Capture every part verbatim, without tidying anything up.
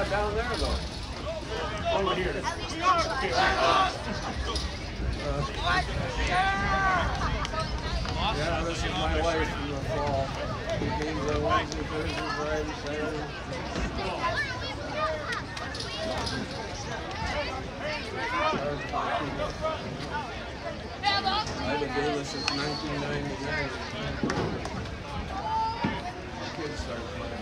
down there though? Over here. Uh, yeah, this is my wife in the fall. The games on Wednesday, Thursday, Friday, Saturday. I've been doing this since nineteen ninety-nine. Kids started playing.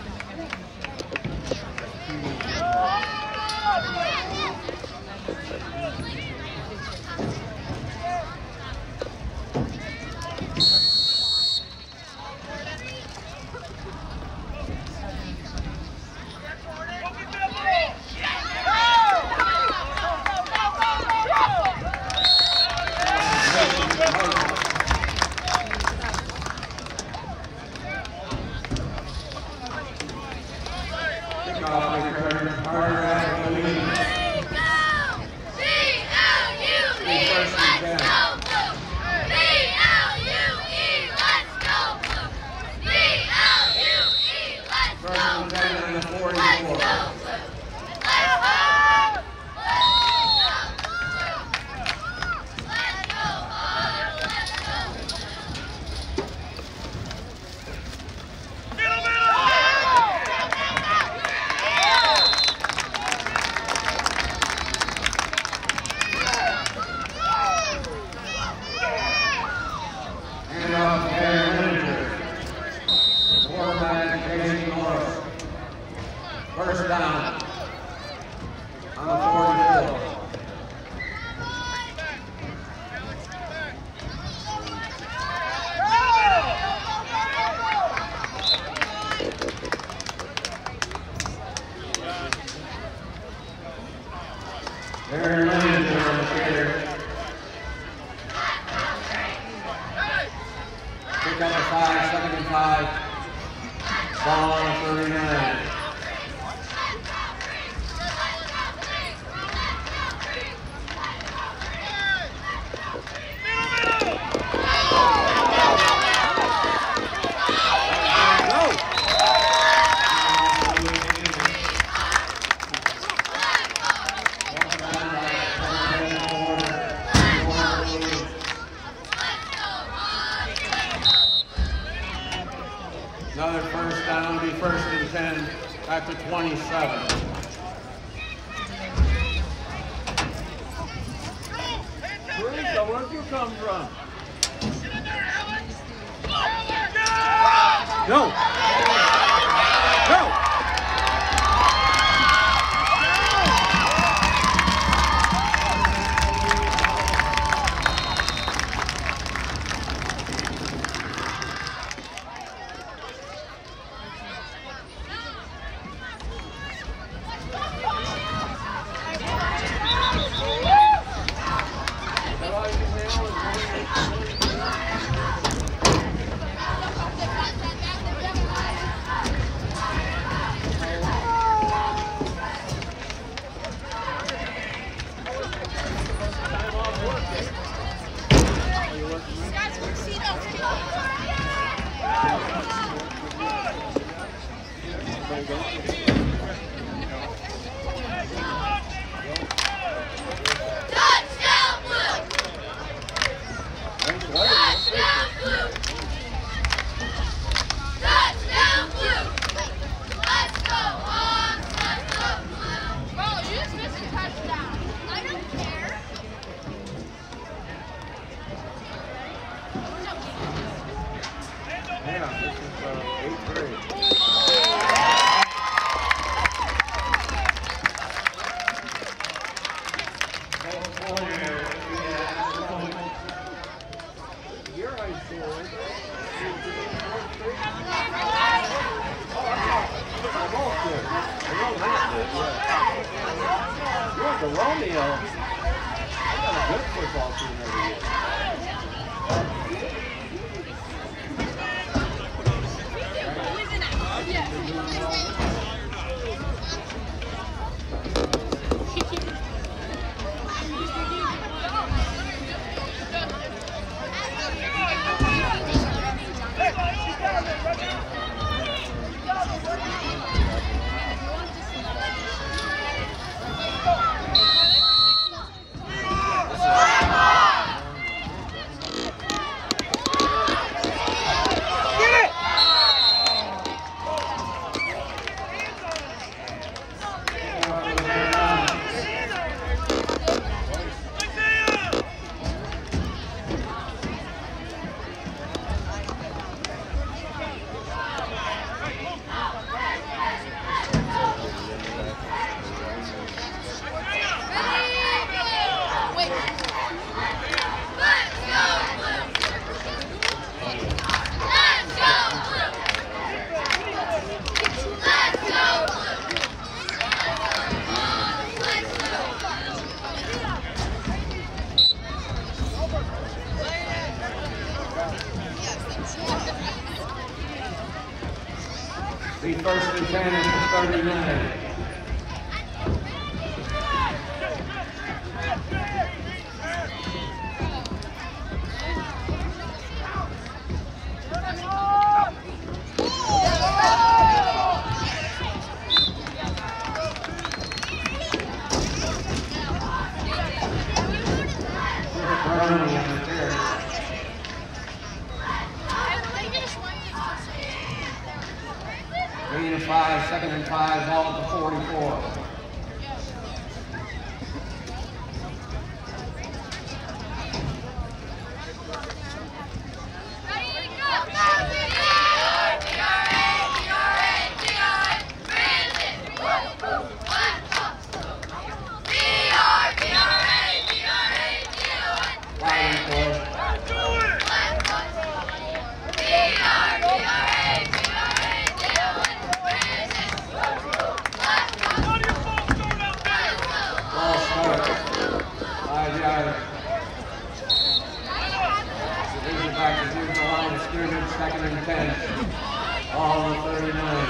First down on the forty-four. Aaron Linder on the carrier. Pick up a five, second and five. Ball on the thirty-nine. Another first down, be first and ten at the twenty-seven. Teresa, where'd you come from? Go! Go! The Romeo, I got a good football team every year. The first and ten is the thirty-nine. Three and five, second and five, ball at the forty-four. Second and ten, all on the thirty-nine.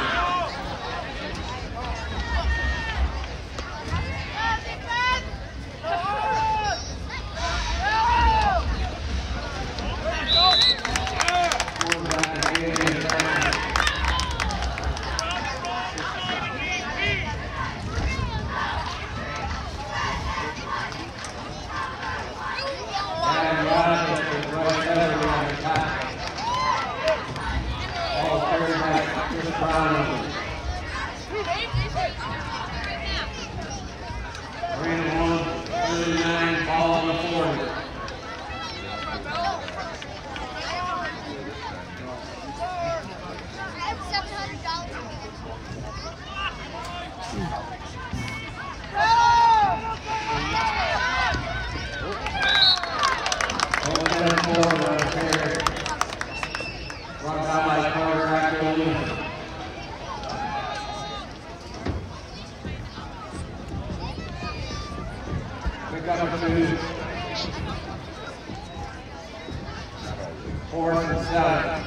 Fourth and seven.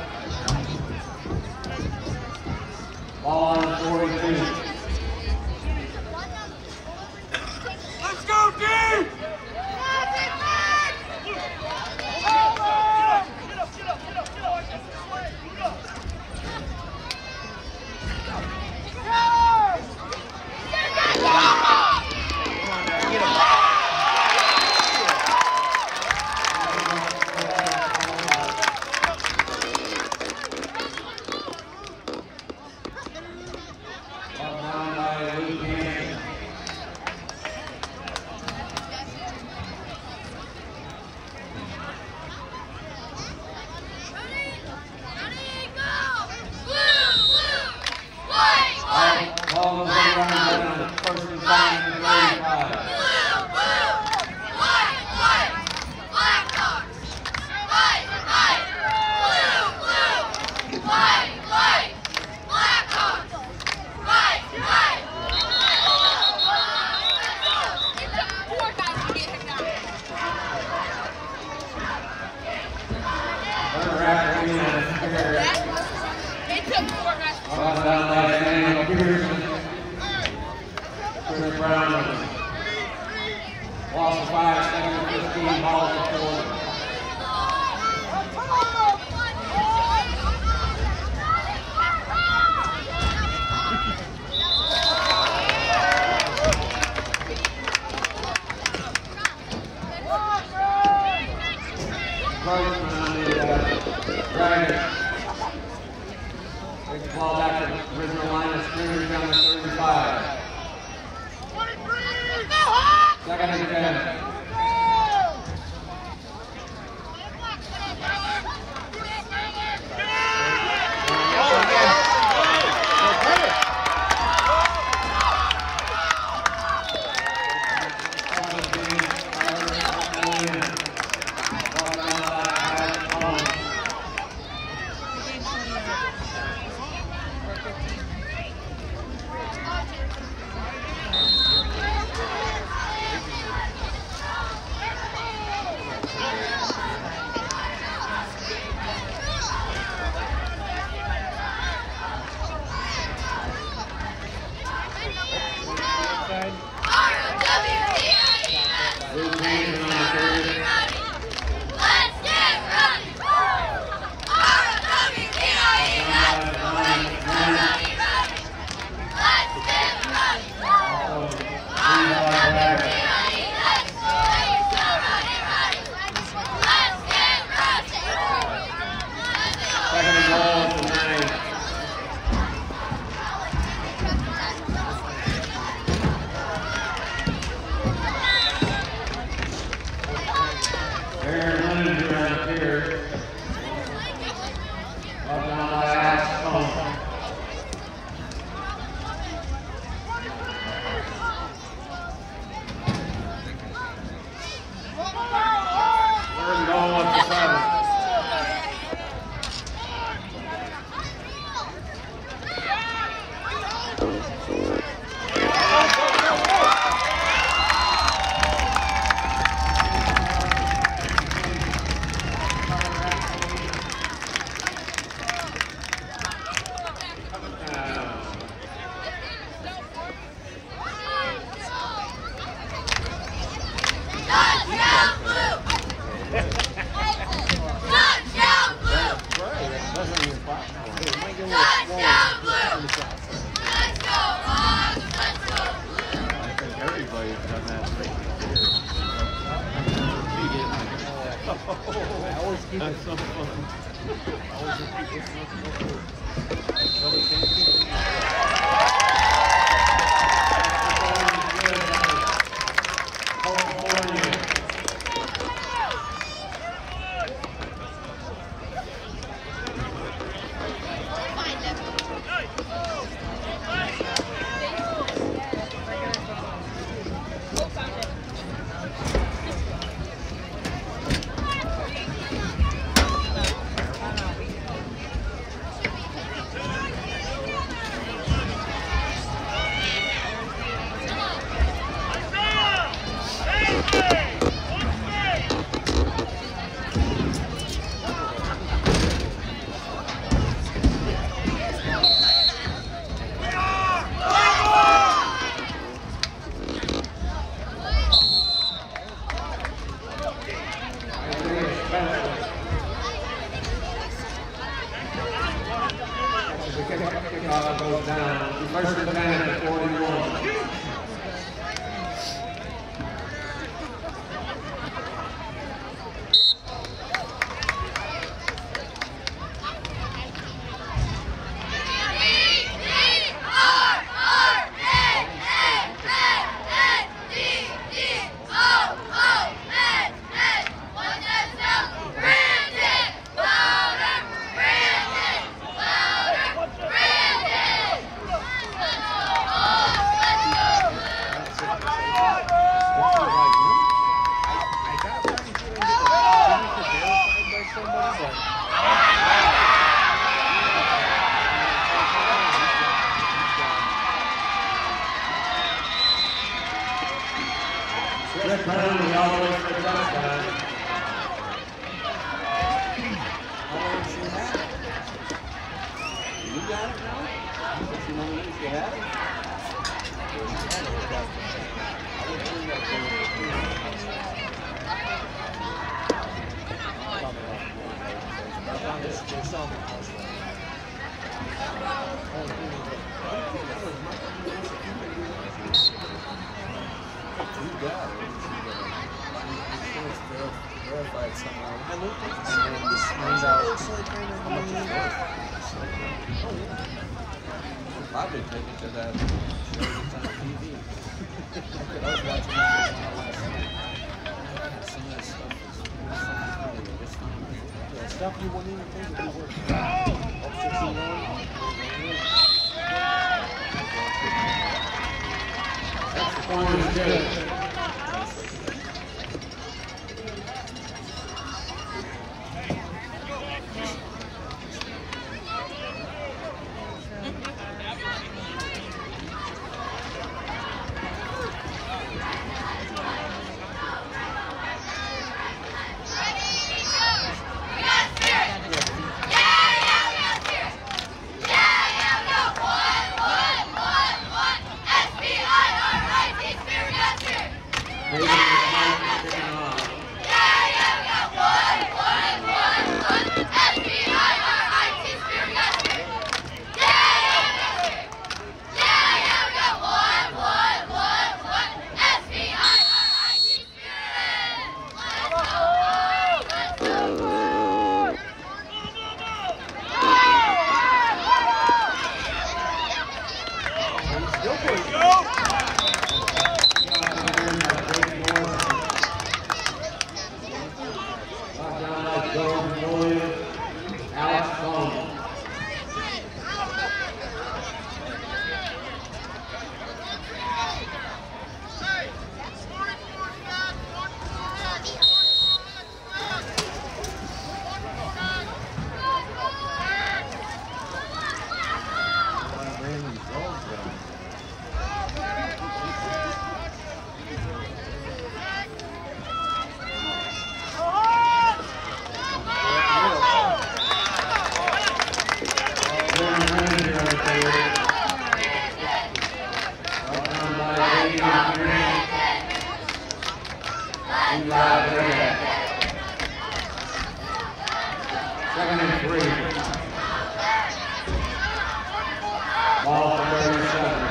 Ball on the forty-two. Let's go, D! Lost five, second and fifteen, ball at the forty. Takes the ball back to the original line of scrimmage down to thirty-five. Second and ten. That's so fun. Goes down. First and ten at forty-one. Rick Brown, all the way for the touchdown. You got it now? You know what you have it? You got it. Verified somehow. And then this finds out how much it's worth. Oh, yeah. We'll probably take it to that show that's on T V. I was watching that last night. Some of that stuff is really just yeah, stuff you wouldn't even think would be worth. Up sixty-one. That's the point is good. Second and three. Ball for thirty-seven.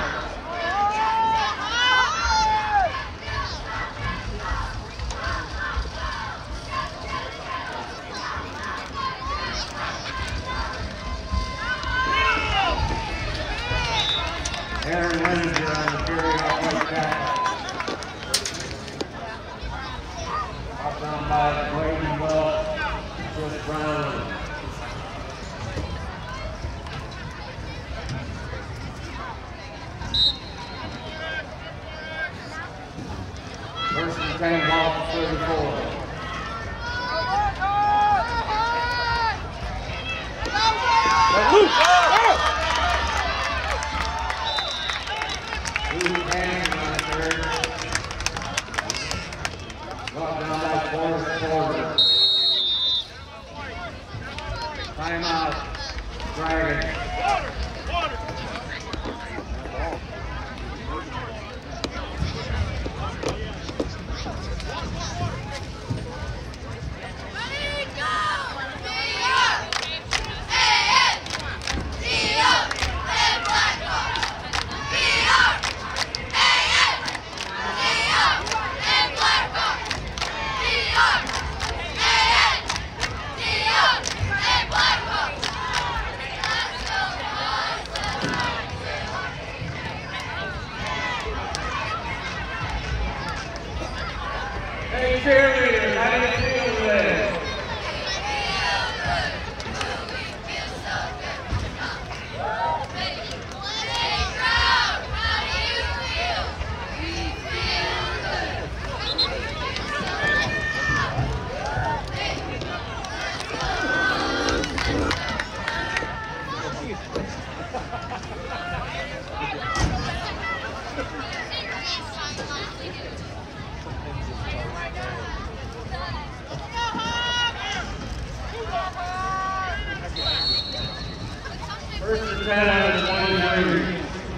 Aaron Windsor on the carry-off right tackle. Brought down by Clayton Wells, Chris Brown. First and ten, ball for thirty-four. Luke! Luke Hanson on the third. Brought down by Forrest Porter. Timeout. Dragons. Hey, cheerleaders, how do you feel today? First and ten out of twenty-three.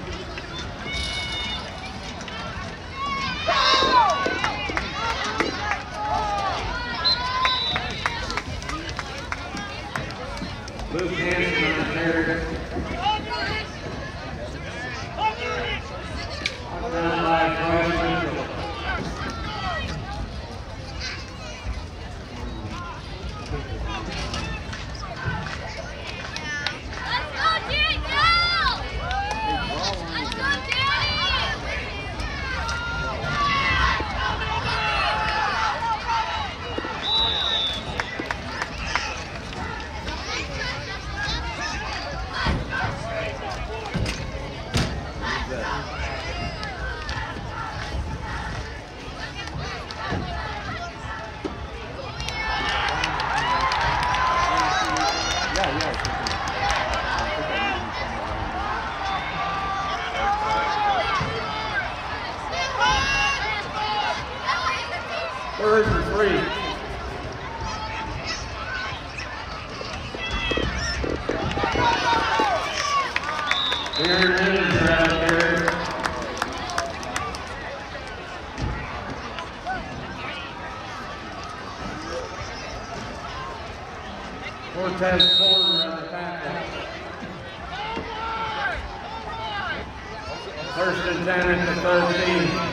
Luke Hanson on the third. Down by Bryce Mitchell. Third and three. Aaron Windsor out there. Cortez Porter on the tackle. First and ten at the thirteen.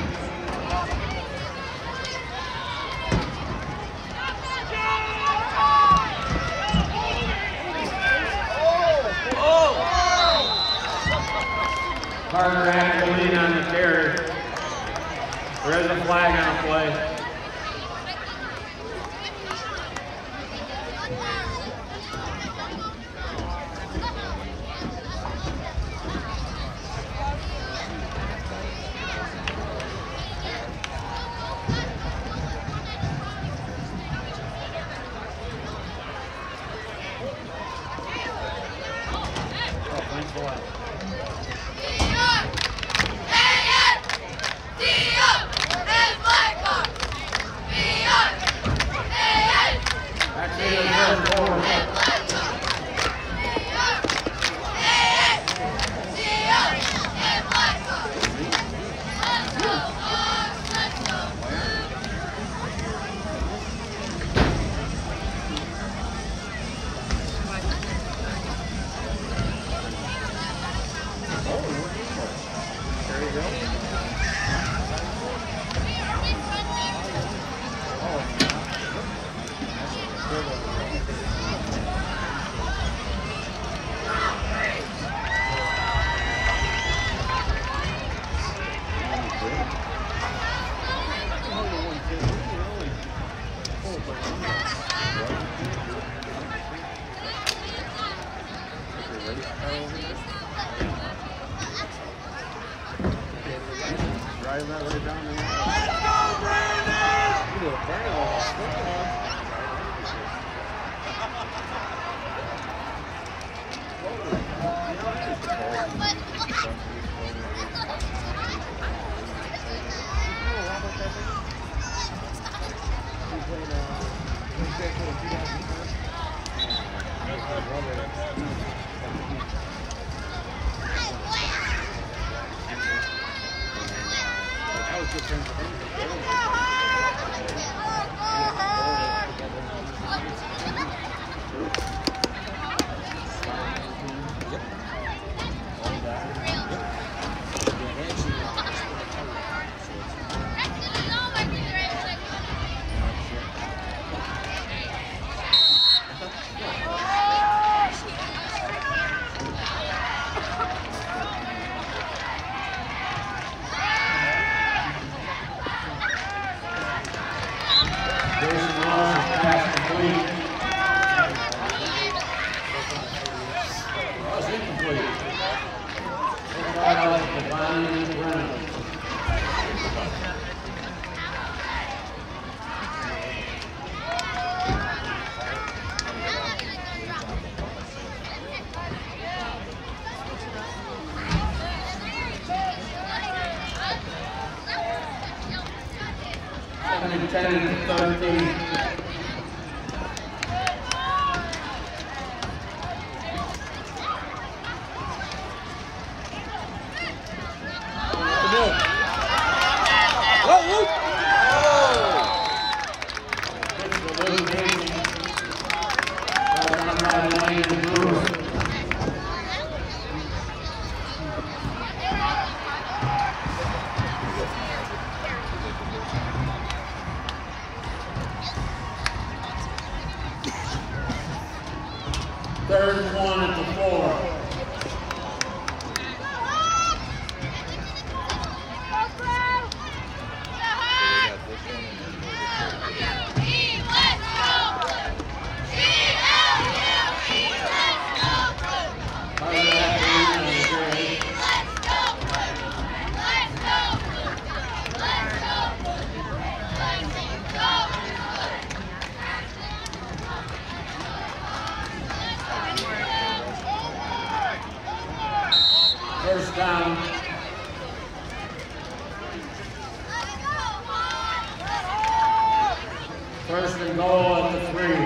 Carter had to lean on the carry. There is a flag on the play. Oh, thanks a lot. D U and Black Hawk! Drive that way down there. Let's go, Brandon! You do a burn on the football. ten and thirteen. Third and one at the four. First down. First and goal at the three.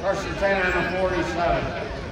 First and ten on the forty-seven.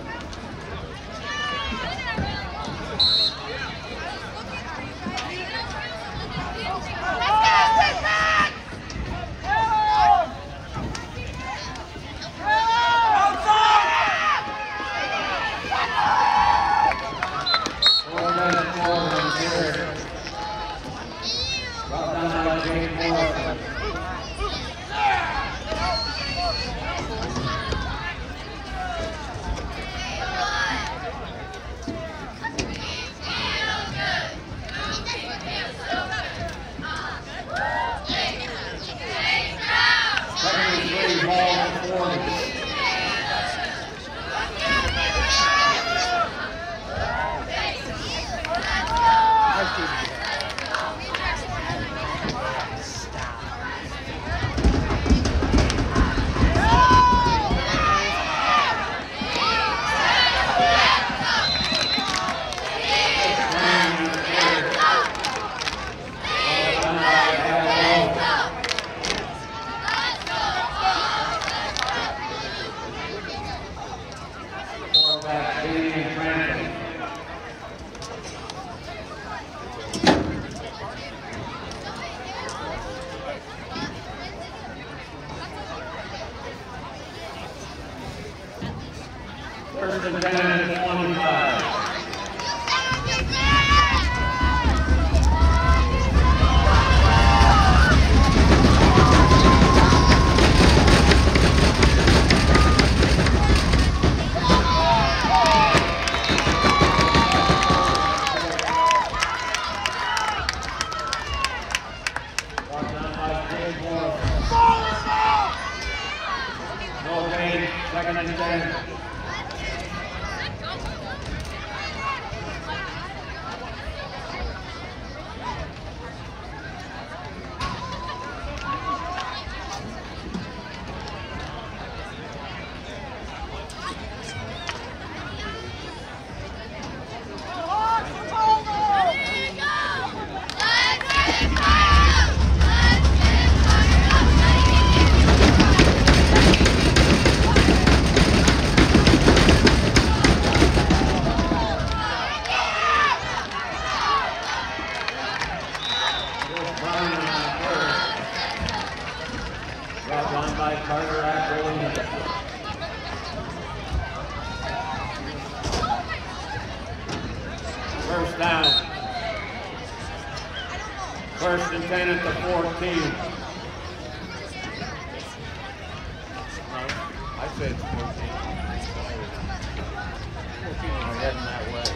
First and ten, twenty-five. No gain, second and ten. First down. First and ten at the fourteen. I said fourteen. fourteen are heading that way.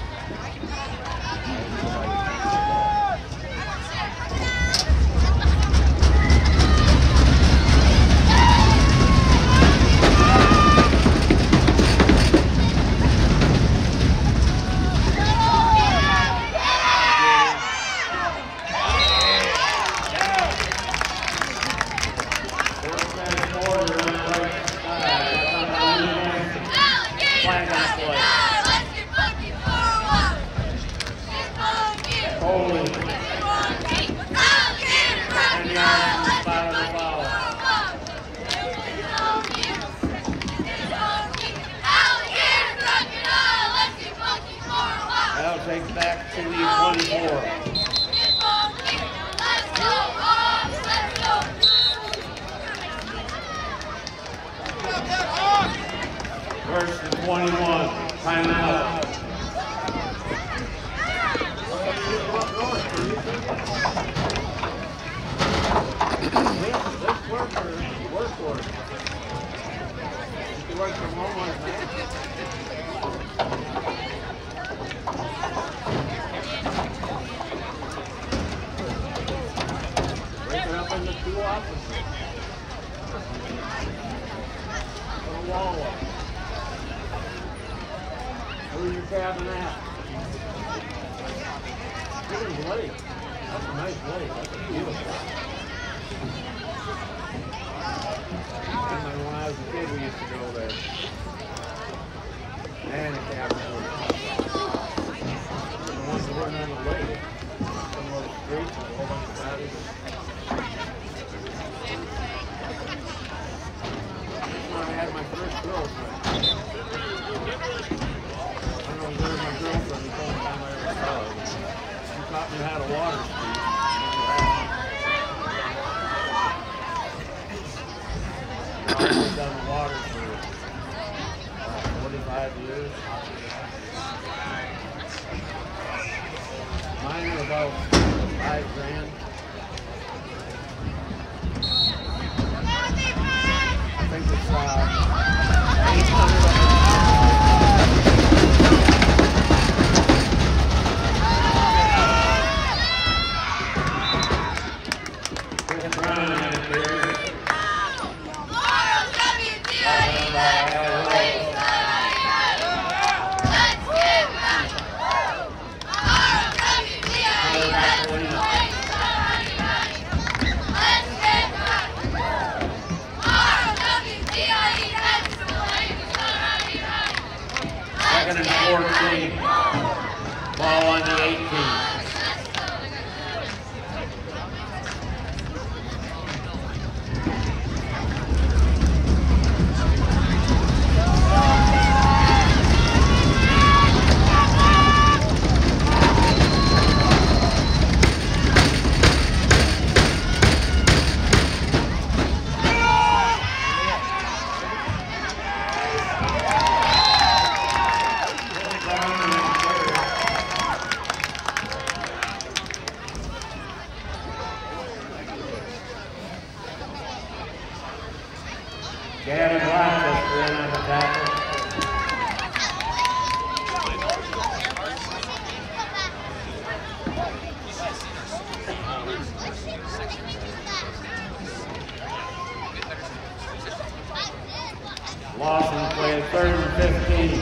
That'll take back to the twenty-four. First and twenty-one. Timeout. Let's work for work for it. You can work from home like that. Break it up into two offices. On a wall. Where's your cabin at? Look at the lake. That's a nice lake. That's a beautiful. When I was a kid, we used to go there. And a cabin. The ones that weren't on the lake. Some of those streets with a whole bunch of cottages. When I had my first girlfriend. I don't know, there was my girlfriend the whole time I ever saw her. She taught me how to water ski. I've been down the water for uh, forty-five years. Mine are about five grand. I think it's uh, eight hundred. Second and fourteen. Ball on the eighteen. Gavin Rochester in on the tackle. Lawson played third and fifteen.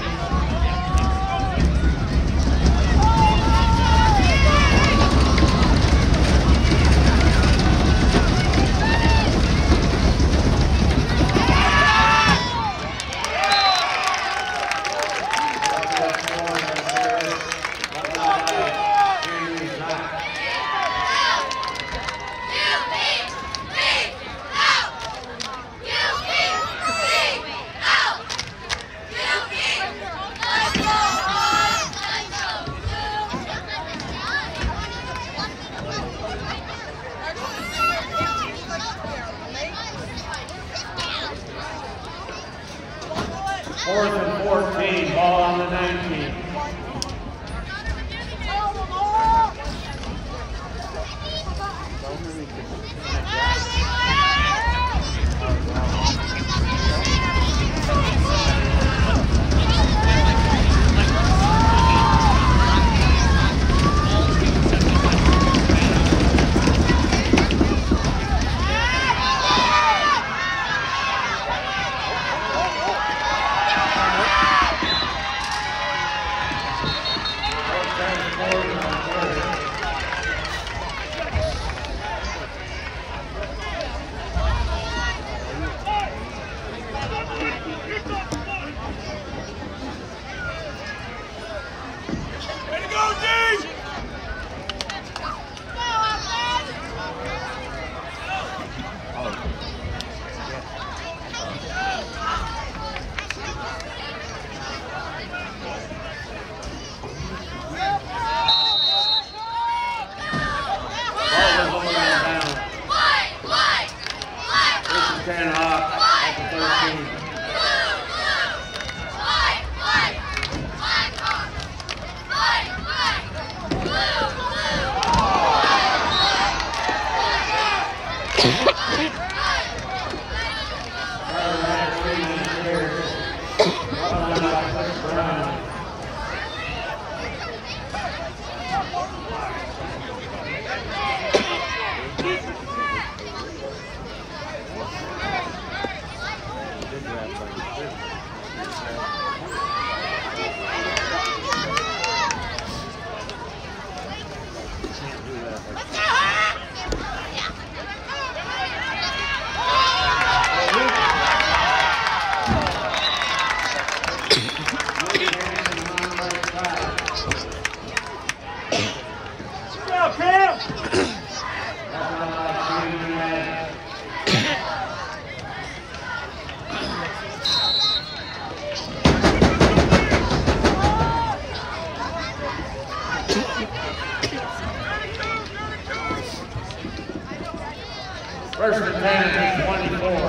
Fourth and fourteen, ball on the nineteen. First and ten is twenty-four.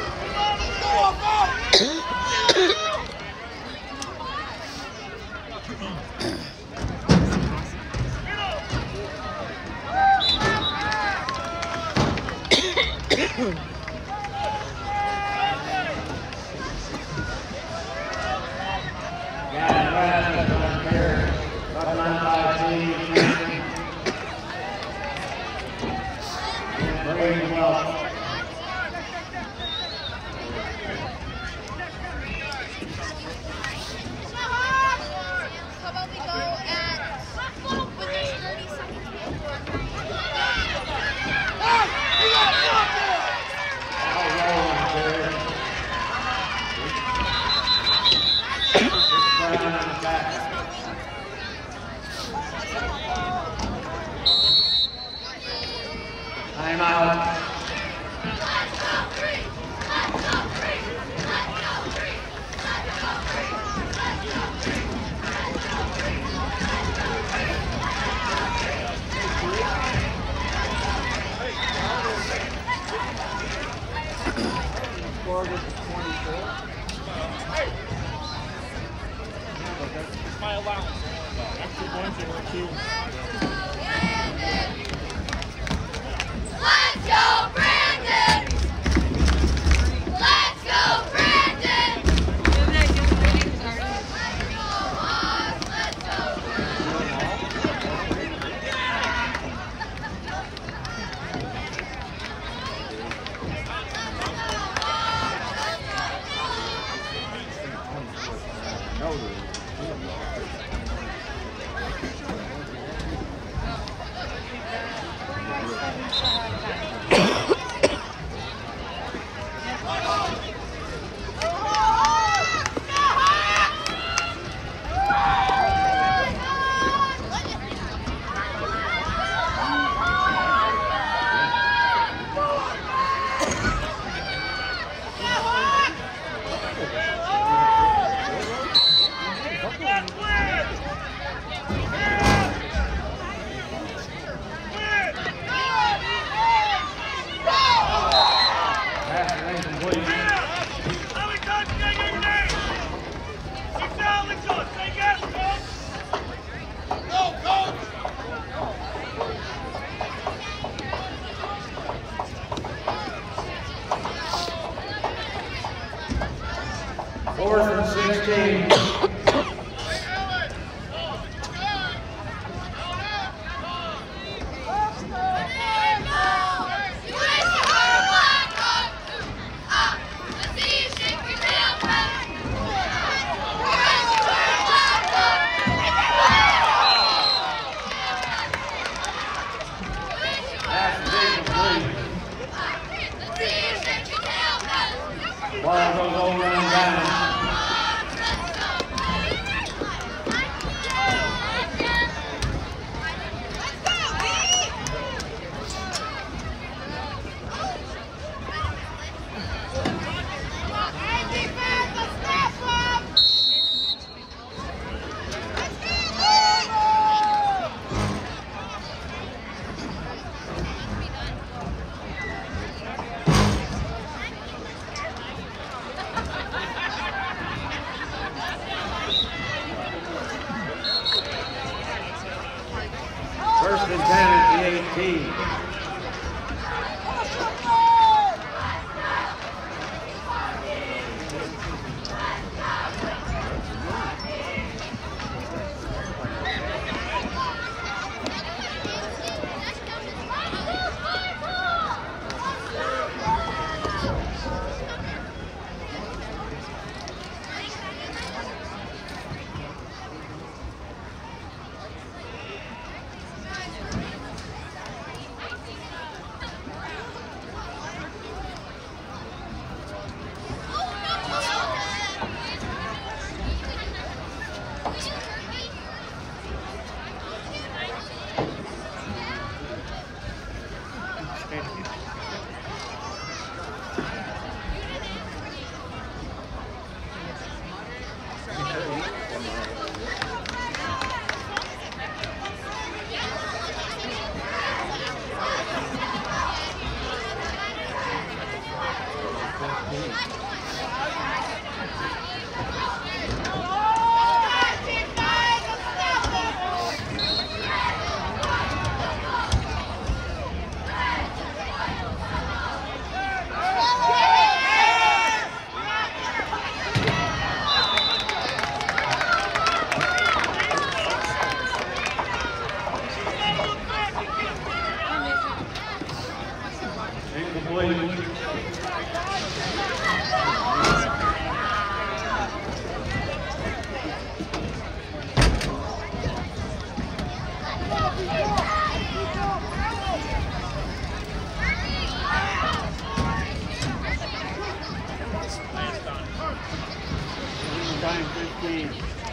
Fourth and sixteen. Ball goes over and down. fifteen.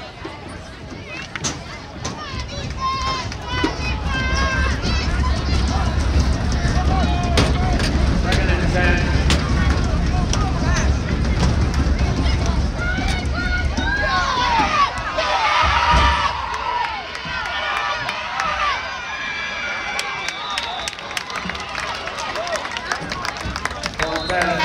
Second and ten. Ball back.